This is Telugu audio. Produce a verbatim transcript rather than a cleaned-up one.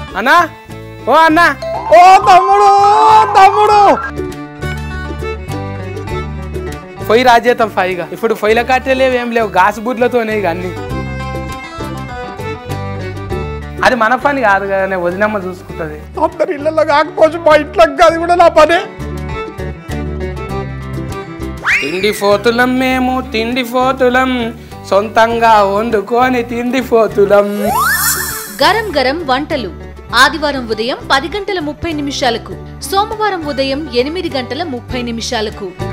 అన్నా ఓ అన్నా ఓ తమ్ముడు తమ్ముడు పొయ్యి రాజేతాం ఫైగా ఇప్పుడు పొయ్యిల కట్టే లేవు ఏం లేవు గాసు బుడ్లతోనే ఇక అన్ని అది మన పని కాదు కదా వదినమ్మ చూసుకుంటది అందరి ఇళ్ళలో కాకపోవచ్చు మా ఇంట్లో కాదు కూడా నా పనే తిండి పోతులం మేము తిండి పోతులం సొంతంగా వండుకొని తిండి పోతులం గరం గరం వంటలు ఆదివారం ఉదయం పది గంటల ముప్పై నిమిషాలకు సోమవారం ఉదయం ఎనిమిది గంటల ముప్పై నిమిషాలకు